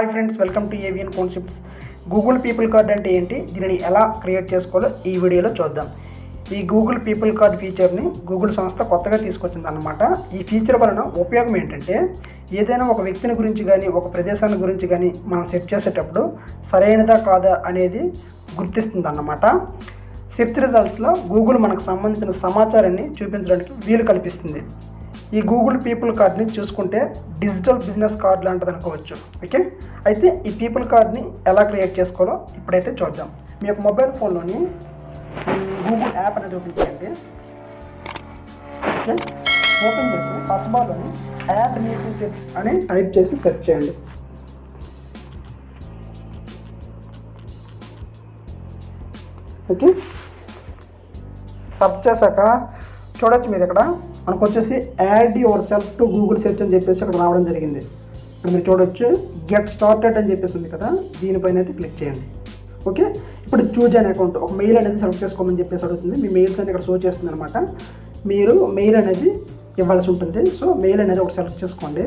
Hi friends, welcome to avian concepts. Google people card అంటే ఏంటి, దీనిని ఎలా క్రియేట్ చేసుకోవాలో ఈ వీడియోలో చూద్దాం. ఈ గూగుల్ పీపుల్ కార్డ్ ఫీచర్ని గూగుల్ సంస్థ కొత్తగా తీసుకొచ్చింది అన్నమాట. ఈ ఫీచర్ వలన ఉపయోగం ఏంటంటే, ఏదైనా ఒక వ్యక్తిని గురించి కానీ ఒక ప్రదేశాన్ని గురించి కానీ మనం సెర్చ్ చేసేటప్పుడు సరైనదా కాదా అనేది గుర్తిస్తుంది అన్నమాట. సెర్చ్ రిజల్ట్స్లో గూగుల్ మనకు సంబంధించిన సమాచారాన్ని చూపించడానికి వీలు కల్పిస్తుంది. ఈ గూగుల్ పీపుల్ కార్డ్ని చూసుకుంటే డిజిటల్ బిజినెస్ కార్డ్ లాంటిది అనుకోవచ్చు. ఓకే, అయితే ఈ పీపుల్ కార్డ్ని ఎలా క్రియేట్ చేసుకోవాలో ఇప్పుడైతే చూద్దాం. మీ యొక్క మొబైల్ ఫోన్లోని గూగుల్ యాప్ అనేది ఓపెన్ చేయండి. ఓకే, ఓపెన్ చేసి సర్చ్ బార్లోని యాడ్ మీ టు సెర్చ్ అని టైప్ చేసి సెర్చ్ చేయండి. ఓకే, సెర్చ్ చేశాక చూడొచ్చు మీరు ఇక్కడ మనకు వచ్చేసి add yourself to Google search అని చెప్పేసి ఇక్కడ రావడం జరిగింది. ఇక్కడ మీరు చూడొచ్చు గెట్ స్టార్టెడ్ అని చెప్పేసి ఉంది కదా, దీనిపైన అయితే క్లిక్ చేయండి. ఓకే, ఇప్పుడు చూజ్ అనే అకౌంట్ ఒక మెయిల్ అనేది సెలెక్ట్ చేసుకోమని చెప్పేసి అడుగుతుంది. మీ మెయిల్స్ అనేది ఇక్కడ షో చేస్తుంది అనమాట. మీరు మెయిల్ అనేది ఇవ్వాల్సి ఉంటుంది. సో మెయిల్ అనేది ఒకటి సెలెక్ట్ చేసుకోండి.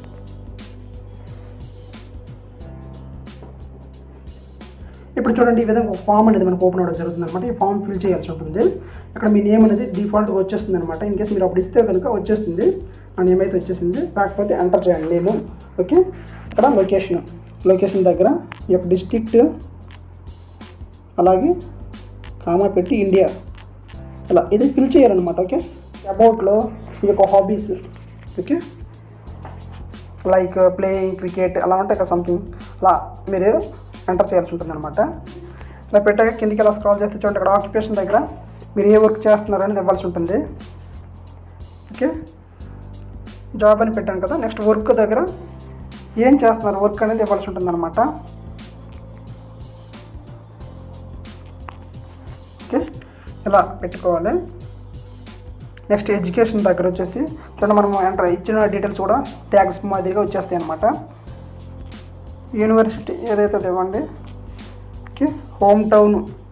ఇప్పుడు చూడండి, ఈ విధంగా ఒక ఫామ్ అనేది మనకు ఓపెన్ అవ్వడం జరుగుతుంది అనమాట. ఈ ఫామ్ ఫిల్ చేయాల్సి ఉంటుంది. ఇక్కడ మీ నేమ్ అనేది డిఫాల్ట్గా వచ్చేస్తుంది అనమాట. ఇన్ కేసు మీరు అప్పుడు ఇస్తే కనుక వచ్చేస్తుంది. ఆ నేమ్ అయితే వచ్చేసింది, కాకపోతే ఎంటర్ చేయండి నేము. ఓకే, ఇక్కడ లొకేషన్ దగ్గర ఈ యొక్క డిస్ట్రిక్ట్, అలాగే కామా పెట్టి ఇండియా, ఇలా ఇది ఫిల్ చేయాలన్నమాట. ఓకే, అబౌట్లో ఈ యొక్క hobbies, okay, like playing cricket అలా ఉంటాయి కదా, సంథింగ్ అలా మీరు ఎంటర్ చేయాల్సి ఉంటుంది అనమాట. ఇలా పెట్టాక కిందికి ఇలా స్క్రాల్ చేస్తే చూడండి, ఇక్కడ ఆక్యుపేషన్ దగ్గర మీరు ఏ వర్క్ చేస్తున్నారని ఇవ్వాల్సి ఉంటుంది. ఓకే, జాబ్ అని పెట్టాను కదా, నెక్స్ట్ వర్క్ దగ్గర ఏం చేస్తున్నారు వర్క్ అనేది ఇవ్వాల్సి ఉంటుంది అనమాట. ఓకే, ఇలా పెట్టుకోవాలి. నెక్స్ట్ ఎడ్యుకేషన్ దగ్గర వచ్చేసి చూడండి, మనం ఎంటర్ ఇచ్చిన డీటెయిల్స్ కూడా ట్యాగ్స్ మాదిరిగా వచ్చేస్తాయి అనమాట. యూనివర్సిటీ ఏదైతే ఇవ్వండి. Okay, home town.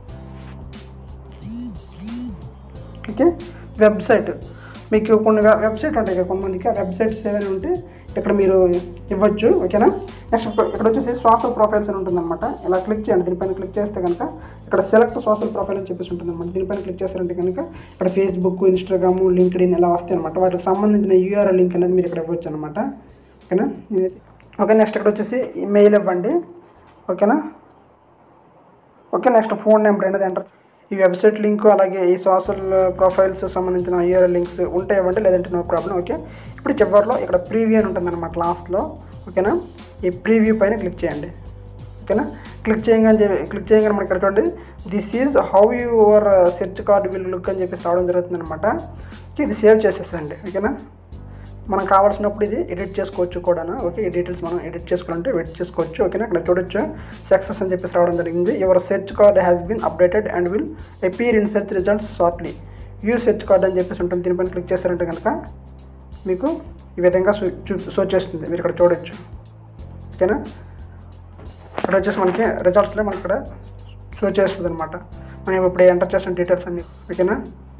Okay, website మీకు కొన్ని వెబ్సైట్ ఉంటాయి కదా కొంతమందికి, ఆ వెబ్సైట్స్ ఏమైనా ఉంటే ఇక్కడ మీరు ఇవ్వచ్చు. ఓకేనా, నెక్స్ట్ ఇక్కడ వచ్చేసి సోషల్ ప్రొఫైల్స్ అని ఉంటుందన్నమాట. ఇలా క్లిక్ చేయండి. దీనిపైన క్లిక్ చేస్తే కనుక ఇక్కడ సెలెక్ట్ సోషల్ ప్రొఫైల్ అని చెప్పేసి ఉంటుందన్నమాట. దీనిపైన క్లిక్ చేస్తారంటే కనుక ఇక్కడ ఫేస్బుక్, ఇన్స్టాగ్రామ్, లింక్డ్ఇన్ ఇలా వస్తాయి అనమాట. వాటికి సంబంధించిన యూఆర్ఎల్ లింక్ అనేది మీరు ఇక్కడ ఇవ్వచ్చు అనమాట. ఓకేనా, ఓకే, నెక్స్ట్ ఇక్కడ వచ్చేసి మెయిల్ ఇవ్వండి. ఓకేనా, ఓకే, నెక్స్ట్ ఫోన్ నెంబర్ అనేది ఎంటర్. ఈ వెబ్సైట్ లింక్ అలాగే ఈ సోషల్ ప్రొఫైల్స్ సంబంధించిన యూఆర్ఎల్ లింక్స్ ఉంటే ఇవ్వండి, లేదంటే నో ప్రాబ్లం. ఓకే, ఇప్పుడు చివరిలో ఇక్కడ ప్రీవ్యూ అని ఉంటుంది అనమాట లాస్ట్లో. ఓకేనా, ఈ ప్రీవ్యూ పైన క్లిక్ చేయండి. ఓకేనా, క్లిక్ చేయగానే మనకి ఇక్కడ చూడండి, this is how your search card will look అని చెప్పేసి రావడం జరుగుతుంది అనమాట. ఓకే, ఇది సేవ్ చేసేసండి. ఓకేనా, మనం కావాల్సినప్పుడు ఇది ఎడిట్ చేసుకోవచ్చు కూడా. ఓకే, ఈ డీటెయిల్స్ మనం ఎడిట్ చేసుకోవాలంటే ఎడిట్ చేసుకోవచ్చు. ఓకేనా, ఇక్కడ చూడొచ్చు సక్సెస్ అని చెప్పేసి రావడం జరిగింది. Your search card has been updated and will appear in search results shortly. View search card అని చెప్పేసి ఉంటుంది. దీనిపైన క్లిక్ చేశారంటే కనుక మీకు ఈ విధంగా షో చేస్తుంది. మీరు ఇక్కడ చూడొచ్చు. ఓకేనా, ఇక్కడ వచ్చేసి మనకి రిజల్ట్స్లో మనకి ఇక్కడ షో చేస్తుంది అనమాట. మనం ఇప్పుడు ఎంటర్ చేసిన డీటెయిల్స్ అన్నీ. ఓకేనా,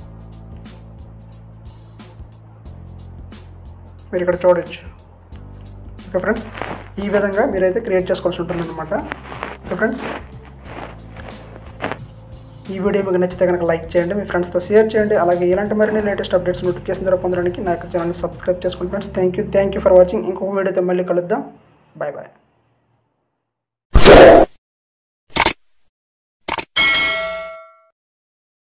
మీరు ఇక్కడ చూడొచ్చు. ఓకే ఫ్రెండ్స్, ఈ విధంగా మీరైతే క్రియేట్ చేసుకోవాల్సి ఉంటుందన్నమాట. ఓకే ఫ్రెండ్స్, ఈ వీడియో మీకు నచ్చితే కనుక లైక్ చేయండి, మీ ఫ్రెండ్స్తో షేర్ చేయండి. అలాగే ఇలాంటి మరిన్ని లేటెస్ట్ అప్డేట్స్ నోటిఫికేషన్ ద్వారా పొందడానికి నా యొక్క ఛానల్ని సబ్స్క్రైబ్ చేసుకోండి friends. Thank you for watching. ఇంకొక వీడియోతో మళ్ళీ కలుద్దాం. Bye bye.